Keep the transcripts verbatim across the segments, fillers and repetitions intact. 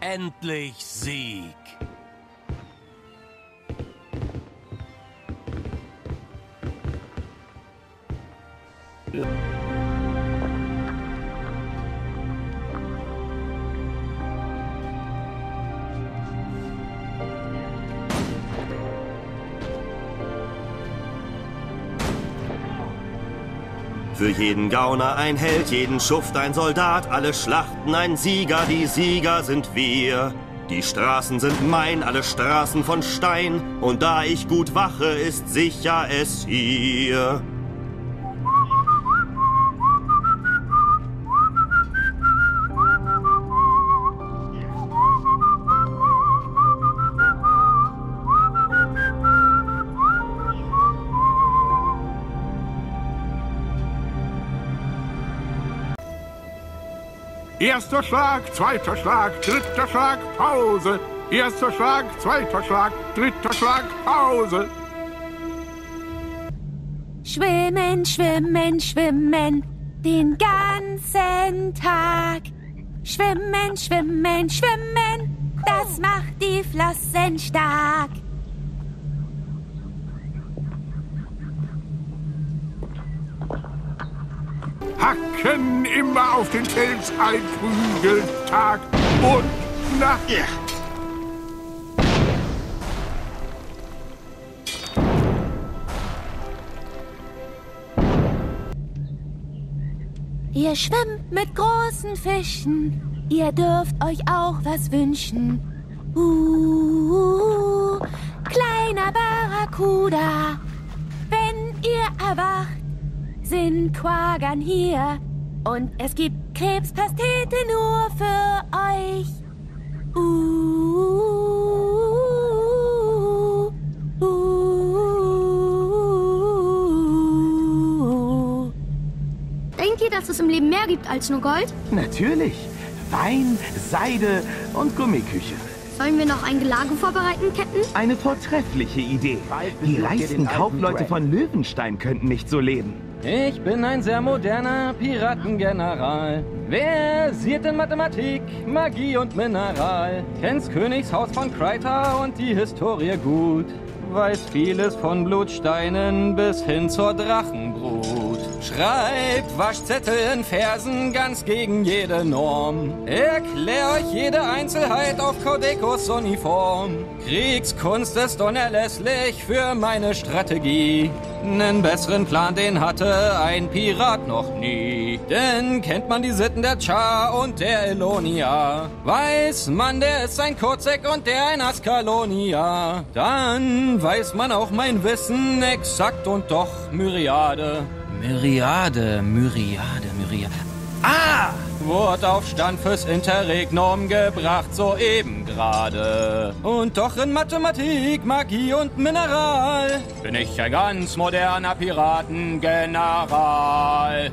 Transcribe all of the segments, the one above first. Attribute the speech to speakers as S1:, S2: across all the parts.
S1: endlich Sieg.
S2: Für jeden Gauner ein Held, jeden Schuft ein Soldat, alle Schlachten ein Sieger, die Sieger sind wir. Die Straßen sind mein, alle Straßen von Stein, und da ich gut wache, ist sicher es hier.
S3: Erster Schlag, zweiter Schlag, dritter Schlag, Pause. Erster Schlag, zweiter Schlag, dritter Schlag, Pause.
S4: Schwimmen, schwimmen, schwimmen, den ganzen Tag. Schwimmen, schwimmen, schwimmen, das macht die Flossen stark.
S3: Hacken immer auf den Fels, ein Prügel Tag und Nacht. Yeah.
S4: Ihr schwimmt mit großen Fischen, ihr dürft euch auch was wünschen. Uh, kleiner Barracuda, wenn ihr erwacht, sind Quagern hier und es gibt Krebspastete nur für euch. Uh, uh, uh.
S5: Denkt ihr, dass es im Leben mehr gibt als nur Gold?
S6: Natürlich. Wein, Seide und Gummiküche.
S5: Sollen wir noch ein Gelage vorbereiten, Captain?
S6: Eine vortreffliche Idee. Die reichsten Kaufleute von Löwenstein könnten nicht so leben.
S7: Ich bin ein sehr moderner Piratengeneral. Versiert in Mathematik, Magie und Mineral. Kennst Königshaus von Kreiter und die Historie gut. Weiß vieles von Blutsteinen bis hin zur Drachenbrut. Schreibt Waschzettel in Versen ganz gegen jede Norm. Erklär euch jede Einzelheit auf Caudecos Uniform. Kriegskunst ist unerlässlich für meine Strategie. Nen besseren Plan, den hatte ein Pirat noch nie. Denn kennt man die Sitten der Char und der Elonia, weiß man, der ist ein Kurzek und der ein Askalonia. Dann weiß man auch mein Wissen exakt und doch Myriade. Myriade, Myriade, Myriade. Ah! Wurde auf Stand fürs Interregnum gebracht, soeben gerade. Und doch in Mathematik, Magie und Mineral bin ich ein ganz moderner Piratengeneral.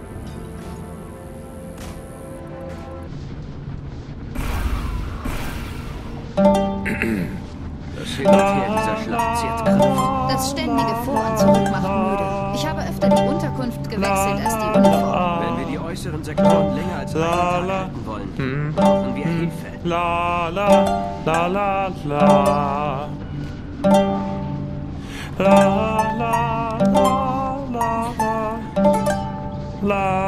S8: Das Hin und Her dieser Schlacht ziert Kraft.
S5: Das ständige Vor- und Zurück macht müde. Ich habe öfter die Unterkunft gewechselt als die Uniform.
S8: Wenn wir die äußeren Sektoren länger als einen Tag halten wollen, brauchen wir Hilfe.
S9: La la la la la. La la la la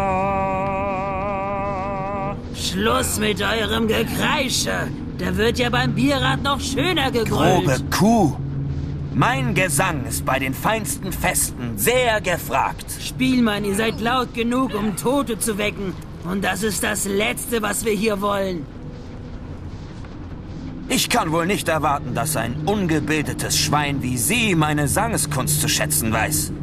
S9: la.
S10: Schluss mit eurem Gekreische. Da wird ja beim Bierrat noch schöner gegrölt.
S11: Grobe Kuh. Mein Gesang ist bei den feinsten Festen sehr gefragt.
S10: Spielmann, ihr seid laut genug, um Tote zu wecken. Und das ist das Letzte, was wir hier wollen.
S11: Ich kann wohl nicht erwarten, dass ein ungebildetes Schwein wie Sie meine Sangeskunst zu schätzen weiß.